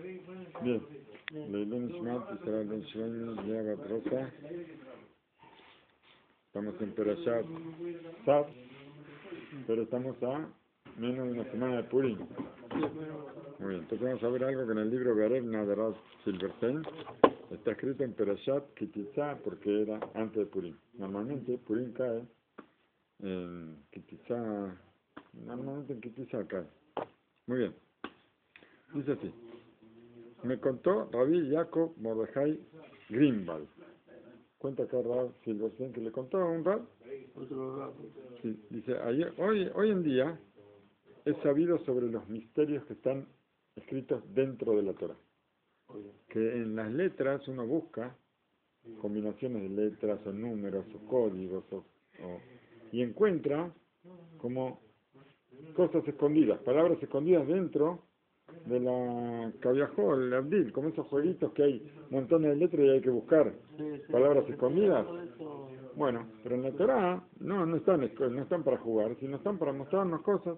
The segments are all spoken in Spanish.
Bien. Leilun Shmat, Israel Ben Shlomo, Lea Bat Rosa. Estamos en Perashat Tzav, pero estamos a menos de una semana de Purim. Muy bien, entonces vamos a ver algo que en el libro Garevna de Rav Silverstein está escrito en Perashat Kitizá porque era antes de Purim. Normalmente Purim cae en Kitizá, normalmente en Kitizá cae. Muy bien, dice así. Me contó Rabbi Jacob Mordechai Greenwald. Cuenta acá Rav Silverstein que le contó a un Rav. Sí, dice, hoy en día es sabido sobre los misterios que están escritos dentro de la Torah. Que en las letras uno busca combinaciones de letras o números o códigos y encuentra como cosas escondidas, palabras escondidas dentro de la Cabiajó, el Abdil, como esos jueguitos que hay montones de letras y hay que buscar palabras escondidas. Bueno, pero en la Torah no están para jugar, sino están para mostrarnos cosas.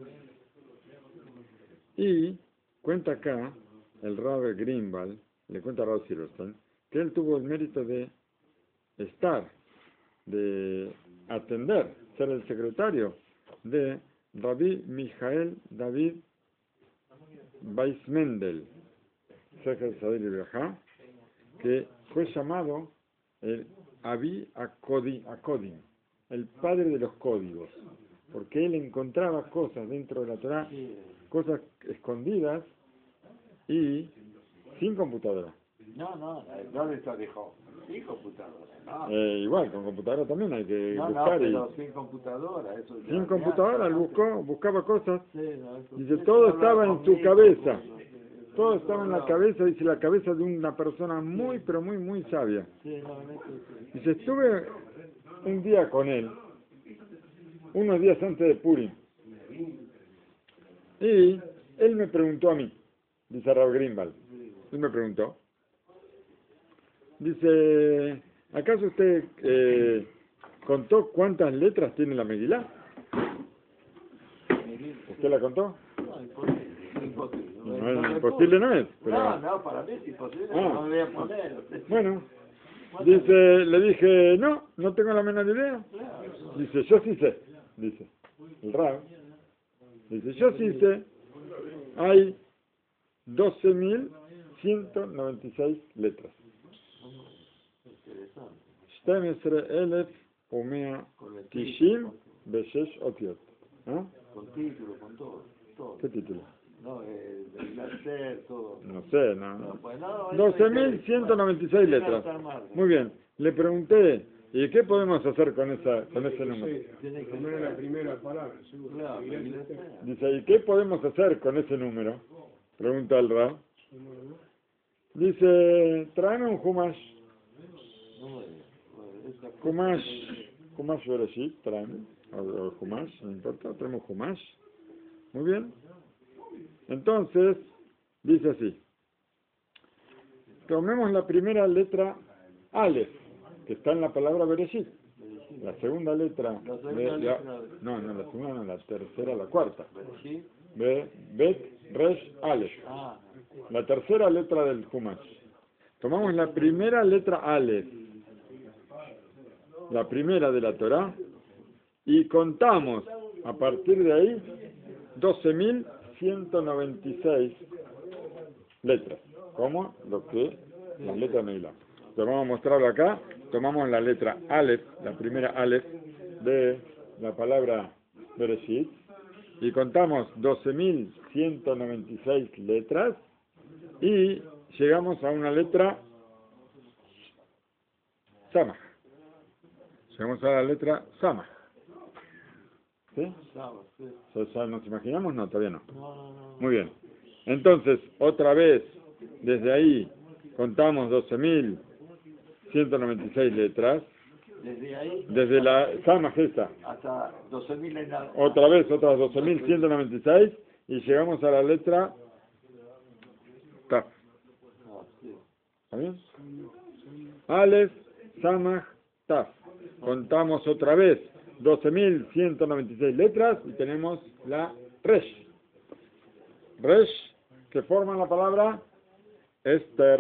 Y cuenta acá el Rabbi Greenwald, le cuenta a Rav Silverstein, que él tuvo el mérito de estar, de atender, ser el secretario de Rabbi Mijael David Weissmendel, que fue llamado el Abi Akodim, el padre de los códigos, porque él encontraba cosas dentro de la Torah, cosas escondidas y sin computadora. ¿Dónde está dejó? Sin computadora. No. Igual, con computadora también hay que buscar. Pero sin computadora. Eso sin computadora, él buscaba cosas. Dice, eso todo estaba en su cabeza. Todo estaba en la cabeza, dice, la cabeza de una persona muy, pero muy, muy sabia. Dice, estuve un día con él, unos días antes de Purim, y él me preguntó a mí, dice Rav Greenwald, él me preguntó, dice, ¿acaso usted contó cuántas letras tiene la Megilá? ¿Usted la contó? No, imposible no es. Pero... No, para mí es imposible, no me voy a poner. Bueno, dice, le dije, no tengo la menor idea. Dice, yo sí sé, dice, el Rav. Dice, yo sí sé, hay 12.196 letras. 12,196 beshesh otiot. Con título, con todo. ¿Qué título? No, del placer, todo. No sé, no. 12.196 letras. Muy bien. Le pregunté, ¿y qué podemos hacer con ese número? Tiene que ser la primera palabra, seguro. Dice, ¿y qué podemos hacer con ese número? Pregunta el Rav. Dice, tráeme un Humash. Humash Bereshit, tráeme. O Humash, no importa, traemos Humash. Muy bien. Entonces, dice así. Tomemos la primera letra Aleph, que está en la palabra Bereshit. La segunda letra. La segunda no, la tercera, la cuarta. Bet, Resh, Aleph. La tercera letra del Humash. Tomamos la primera letra Aleph, la primera de la Torah, y contamos a partir de ahí 12.196 letras, como las letras Neilá. Te vamos a mostrarlo acá. Tomamos la letra Aleph, la primera Aleph de la palabra Bereshit, y contamos 12.196 letras y llegamos a una letra Samach. Llegamos a la letra Samach. ¿Sí? ¿Nos imaginamos? No, todavía no. Muy bien. Entonces, otra vez, desde ahí, contamos 12.196 letras. Desde ahí. Desde la Samach esta. Hasta 12.000. Otra vez, otras 12.196. Y llegamos a la letra Taf. ¿Está bien? Aleph, Samach, Taf. Contamos otra vez 12.196 letras y tenemos la Resh. Resh, se forma la palabra Esther.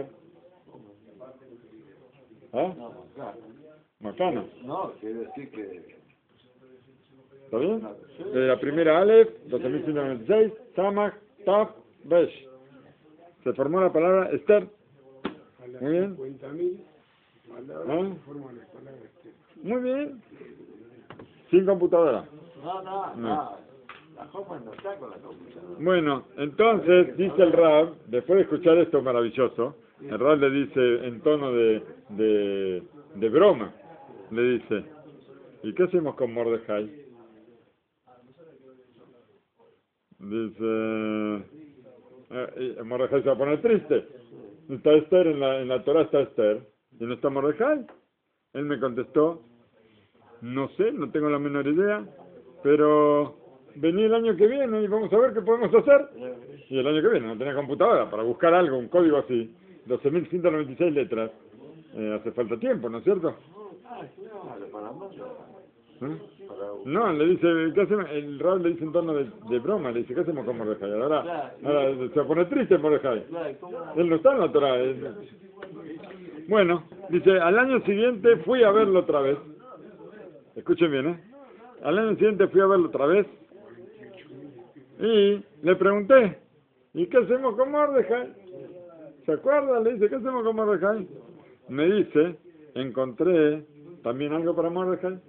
¿Ah? No, claro. Macana. No, quiere decir que... ¿Está bien? De la primera Aleph, 12.196, Samach, Taf, Besh. Se formó la palabra Esther. Muy bien. 50.000 palabras ¿Ah? que forman las palabras Esther. Muy bien. Sin computadora. No. La Hoffman no está con la computadora. Bueno, entonces dice el Rab, después de escuchar esto maravilloso, el Rab le dice en tono de broma, le dice, ¿y qué hacemos con Mordejai? Dice, Mordejai se va a poner triste. Está Esther, en la Torah está Esther, y no está Mordejai. Él me contestó, no sé, no tengo la menor idea, pero vení el año que viene y vamos a ver qué podemos hacer. Y el año que viene no tenía computadora para buscar algo, un código así, 12.196 letras. Hace falta tiempo, ¿no es cierto? No, le dice, ¿qué hacemos? El Rab le dice en tono de broma, le dice, ¿qué hacemos con Mordejai? Ahora se pone triste Mordejai. Él no está en la Torah. Bueno, dice, al año siguiente fui a verlo otra vez. Escuchen bien, Al año siguiente fui a verlo otra vez. Y le pregunté, ¿y qué hacemos con Mordejai? ¿Se acuerda? Le dice, ¿qué hacemos con Mordejai? Me dice, encontré también algo para Mordejai.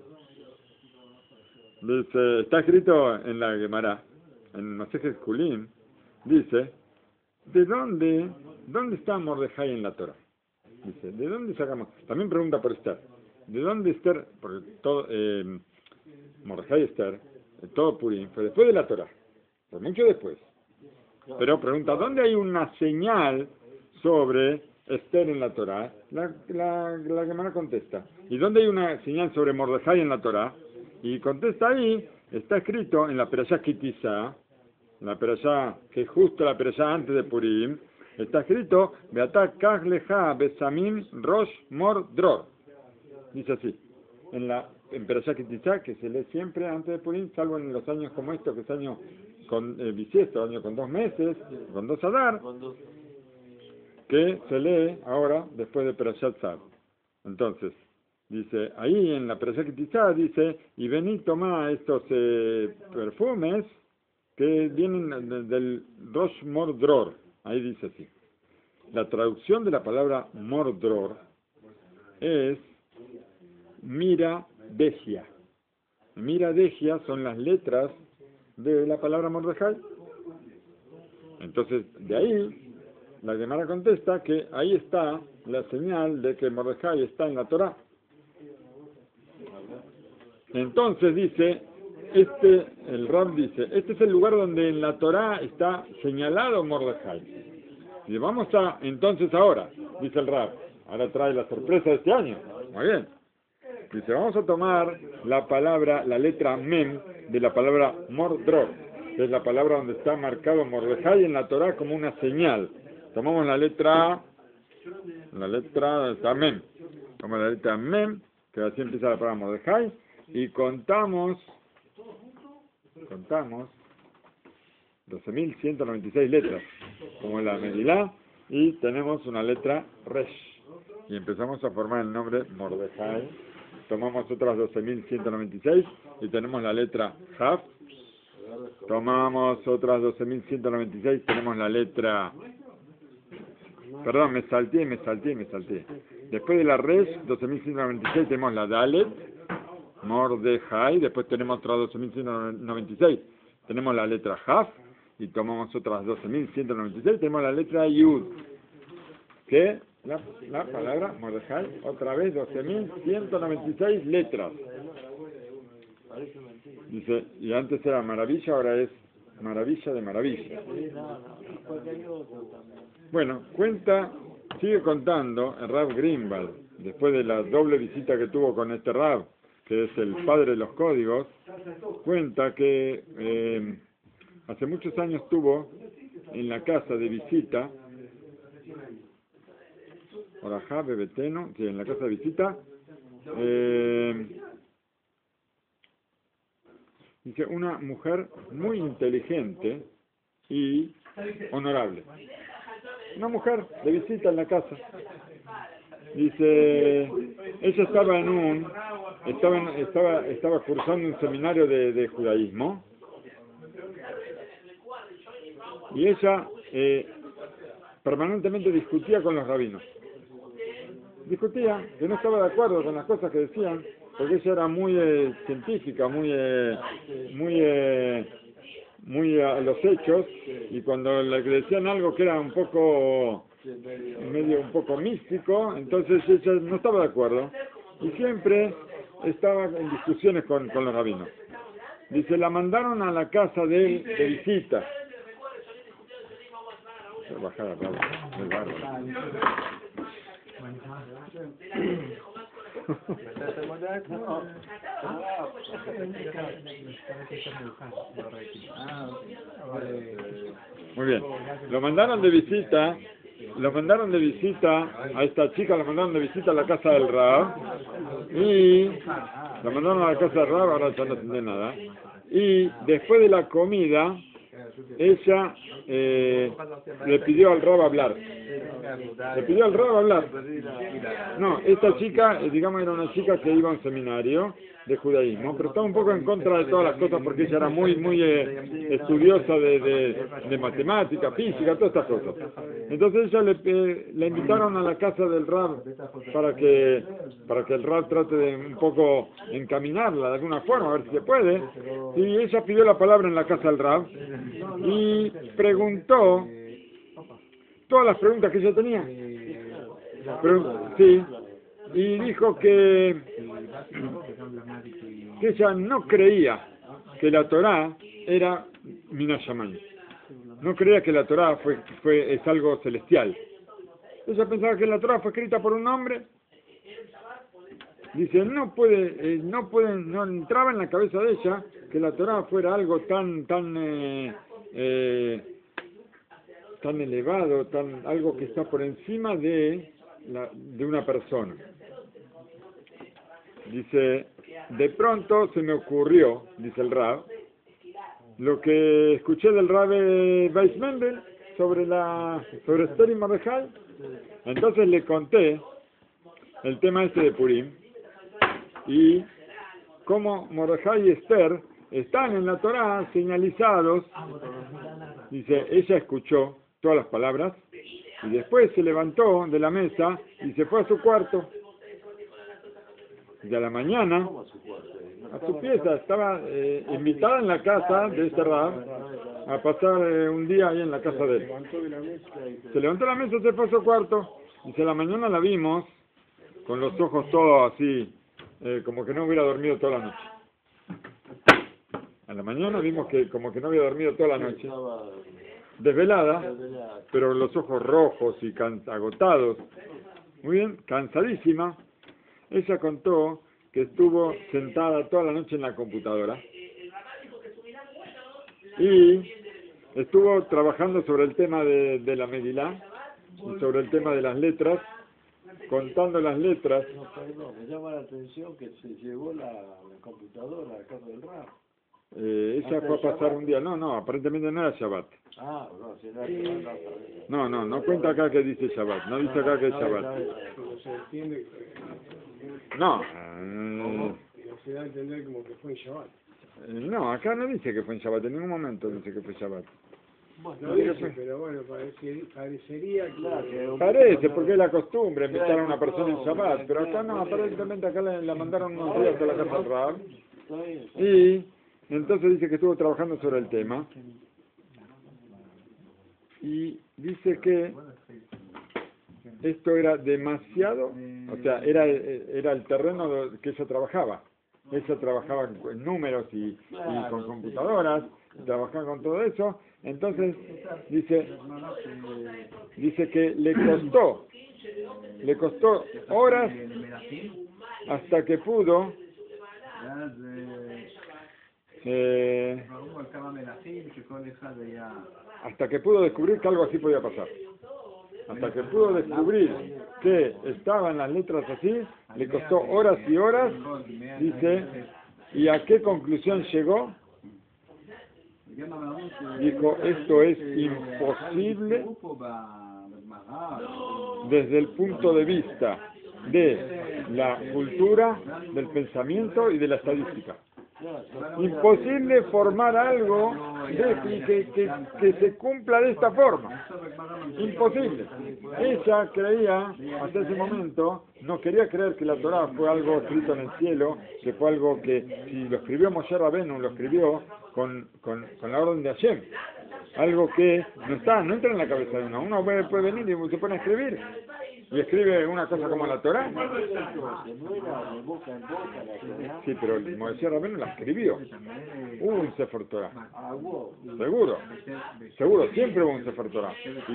Dice, está escrito en la Gemara, en Masejes Kulin, dice, ¿dónde está Mordejai en la Torah? Dice, ¿de dónde sacamos? También pregunta por Esther. ¿De dónde Esther? Porque todo, Mordejai y Esther, todo Purim, fue después de la Torah, fue mucho después. Pero pregunta, ¿dónde hay una señal sobre Esther en la Torah? La Gemara contesta. ¿Y dónde hay una señal sobre Mordejai en la Torah? Y contesta ahí, está escrito en la Perashá Kitizá, la Perashá, que es justo la Perashá antes de Purim, está escrito, Beatá Kaj Leja Besamim Rosh Mor Dror. Dice así, en Perashá Kitizá, que se lee siempre antes de Purim, salvo en los años como estos, que es año con bisiesto, año con 2 meses, con 2 Adar, que se lee ahora después de Perashat Tzad. Entonces, dice, ahí en la Perashá Kitizá dice, y vení tomá estos perfumes que vienen del Rosh Mordror. Ahí dice así. La traducción de la palabra Mordror es Mira Dejia. Mira Dejia son las letras de la palabra Mordejai. Entonces, de ahí, la Gemara contesta que ahí está la señal de que Mordejai está en la Torah. Entonces dice, el Rab dice, este es el lugar donde en la Torah está señalado Mordejai. Y vamos entonces ahora, dice el Rab, ahora trae la sorpresa de este año. Muy bien. Dice, vamos a tomar la letra Mem de la palabra Mordror, que es la palabra donde está marcado Mordejai en la Torah como una señal. Tomamos la letra está Mem. Tomamos la letra Mem, que así empieza la palabra Mordejai, y contamos 12.196 letras, como la Megilá, y tenemos una letra Resh. Y empezamos a formar el nombre Mordejai. Tomamos otras 12.196 y tenemos la letra Haf. Tomamos otras 12.196, tenemos la letra... Perdón, me salté. Después de la Resh, 12.196, tenemos la Dalet, Mordejai. Después tenemos otras 12.196, tenemos la letra Haf. Y tomamos otras 12.196, tenemos la letra Yud. Que la palabra Mordejai, otra vez 12.196 letras. Dice, y antes era maravilla, ahora es maravilla de maravilla. Bueno, sigue contando el Rav Greenwald, después de la doble visita que tuvo con este Rav, que es el padre de los códigos, cuenta que hace muchos años tuvo en la casa de visita, Orajá, Bebeteno, sí, en la casa de visita, dice, una mujer muy inteligente y honorable. Una mujer de visita en la casa. Dice, ella estaba cursando un seminario de judaísmo. Y ella permanentemente discutía con los rabinos. Discutía, que no estaba de acuerdo con las cosas que decían, porque ella era muy científica, muy a los hechos, y cuando le decían algo que era un poco místico, entonces ella no estaba de acuerdo, y siempre estaba en discusiones con los rabinos. Dice, la mandaron a la casa de él de visita. Bajar acá, muy bárbaro. Muy bien. Lo mandaron de visita a esta chica, la mandaron de visita a la casa del Rab, y la mandaron a la casa del Rab, ahora ya no entiende nada, y después de la comida, ella le pidió al Rab hablar. No, esta chica, digamos, era una chica que iba a un seminario de judaísmo, pero estaba un poco en contra de todas las cosas porque ella era muy estudiosa de matemática, física, todas estas cosas. Entonces ella le invitaron a la casa del Rab para que el Rab trate de un poco encaminarla de alguna forma, a ver si se puede. Y ella pidió la palabra en la casa del Rab y preguntó todas las preguntas que ella tenía. Sí, y dijo que ella no creía que la Torá era Minashamayim. No creía que la Torá es algo celestial. Ella pensaba que la Torá fue escrita por un hombre. Dice, no entraba en la cabeza de ella que la Torá fuera algo tan elevado, algo que está por encima de una persona. Dice, de pronto se me ocurrió, dice el Rab, lo que escuché del Rab Weiss Mendel sobre Esther y Mordejai. Entonces le conté el tema este de Purim y cómo Mordejai y Esther están en la Torá señalizados. Dice, ella escuchó todas las palabras y después se levantó de la mesa y se fue a su cuarto. Y a la mañana, a su pieza, estaba invitada en la casa de este Rab a pasar un día ahí en la casa de él. Se levantó de la mesa, se fue a su cuarto. Dice, a la mañana la vimos con los ojos todos así, como que no hubiera dormido toda la noche. A la mañana vimos que como que no había dormido toda la noche. Desvelada, pero los ojos rojos y agotados. Muy bien, cansadísima. Ella contó que estuvo sentada toda la noche en la computadora y estuvo trabajando sobre el tema de la Megilá y sobre el tema de las letras, contando las letras. Me llama la atención que se llevó la computadora a casa del Rab. Ella fue a pasar un día, no, aparentemente no era Shabbat. Ah, no, si no era No cuenta acá que dice Shabbat, no dice acá que es Shabbat. Se entiende No. se da a entender como que fue en Shabbat. No, acá no dice que fue en Shabbat, en ningún momento dice que fue Shabbat. No dice, pero bueno, parecería que... Parece, porque es la costumbre invitar a una persona en Shabbat, pero acá no, aparentemente acá la mandaron unos días a la casa del Rab. Y entonces dice que estuvo trabajando sobre el tema. Y dice que esto era demasiado, o sea, era el terreno que ella trabajaba. Ella trabajaba en números y con computadoras, trabajaba con todo eso. Entonces dice que le costó horas hasta que pudo descubrir que algo así podía pasar. Hasta que pudo descubrir que estaban las letras así, le costó horas y horas, dice, ¿y a qué conclusión llegó? dijo, esto es imposible desde el punto de vista de la cultura, del pensamiento y de la estadística. Imposible formar algo que se cumpla de esta forma. Imposible. Ella creía, hasta ese momento, no quería creer que la Torá fue algo escrito en el cielo, que fue algo que, si lo escribió Moshe Rabenu, lo escribió con la orden de Hashem. Algo que no entra en la cabeza de uno. Uno puede venir y se pone a escribir. Y escribe una cosa como la Torá. Sí, pero Moshe Rabenu la escribió. Hubo un Sefer Torá. Seguro, siempre hubo un Sefer Torá. Y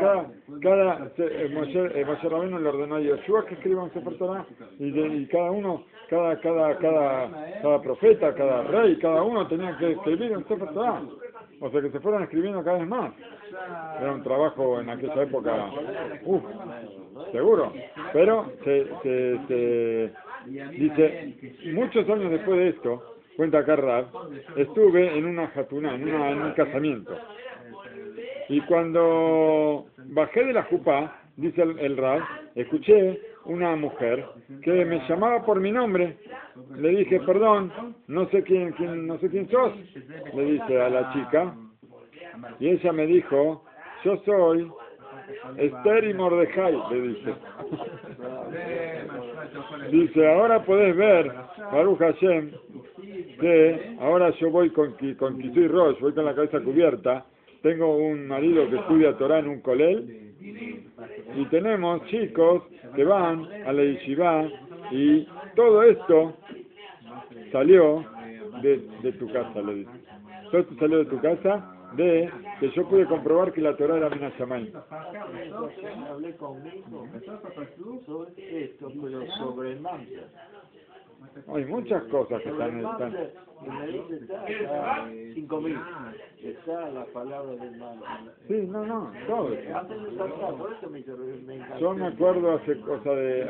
Moshe Rabenu le ordenó a Yoshua que escriba un Sefer Torá. Y cada uno, cada profeta, cada rey, cada uno tenía que escribir un Sefer Torá. O sea que se fueron escribiendo cada vez más. Era un trabajo en aquella época, seguro. Pero dice, muchos años después de esto, cuenta acá Rab, estuve en una jatuná, en un casamiento. Y cuando bajé de la jupá, dice el Rab, escuché una mujer que me llamaba por mi nombre. Le dije, perdón, no sé quién sos, le dice a la chica. Y ella me dijo, yo soy Esther y Mordejai, le dice. Dice, ahora podés ver, Baruch Hashem, que ahora yo voy con Kisui Rosh, voy con la cabeza cubierta. Tengo un marido que estudia Torah en un kolel. Y tenemos chicos que van a la yeshiva y todo esto salió de tu casa, le dice. Todo esto salió de tu casa, de que yo pude comprobar que la Torah era Mina Shamayim. Hablé conmigo sobre esto, pero sobre el mantra. Hay muchas cosas que están. Me dice, está 5.000. Está la palabra del mantra. Sí, no, todo eso. Antes de saltar, por eso me encantó. Yo me acuerdo hace cosa de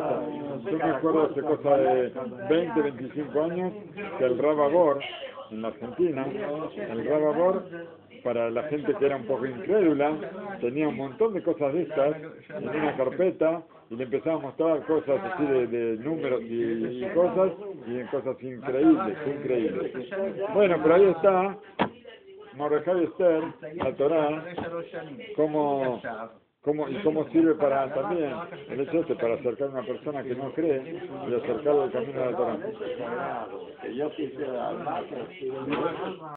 20, 25 años que el Rav Abor en la Argentina, el Rav Abor, para la gente que era un poco incrédula, tenía un montón de cosas de estas en una carpeta y le empezaba a mostrar cosas así de números y cosas, y en cosas increíbles. Bueno, pero ahí está Mordejai Esther, la Torá, cómo sirve para también el hecho para acercar a una persona que no cree y acercarlo al camino de la Torá. Que yo quisiera